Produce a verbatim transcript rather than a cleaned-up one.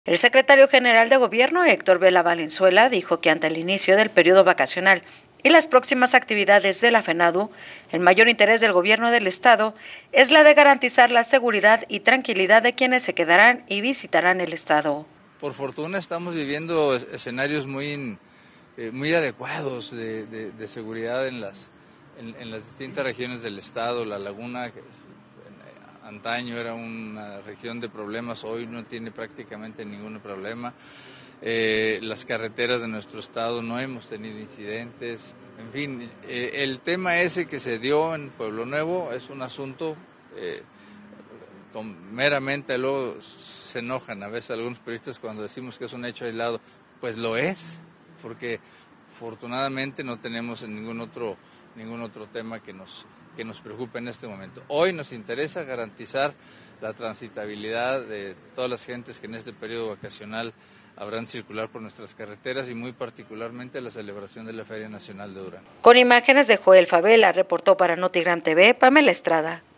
El secretario general de Gobierno, Héctor Vela Valenzuela, dijo que ante el inicio del periodo vacacional y las próximas actividades de la FENADU, el mayor interés del Gobierno del Estado es la de garantizar la seguridad y tranquilidad de quienes se quedarán y visitarán el Estado. Por fortuna estamos viviendo escenarios muy, eh, muy adecuados de, de, de seguridad en las, en, en las distintas regiones del Estado. La Laguna, que es, antaño era una región de problemas, hoy no tiene prácticamente ningún problema. Eh, las carreteras de nuestro estado no hemos tenido incidentes. En fin, eh, el tema ese que se dio en Pueblo Nuevo es un asunto eh, con, meramente, luego se enojan a veces algunos periodistas cuando decimos que es un hecho aislado. Pues lo es, porque afortunadamente no tenemos ningún otro, ningún otro tema que nos... que nos preocupa en este momento. Hoy nos interesa garantizar la transitabilidad de todas las gentes que en este periodo vacacional habrán circular por nuestras carreteras y muy particularmente la celebración de la Feria Nacional de Durango. Con imágenes de Joel Favela, reportó para Notigrán T V, Pamela Estrada.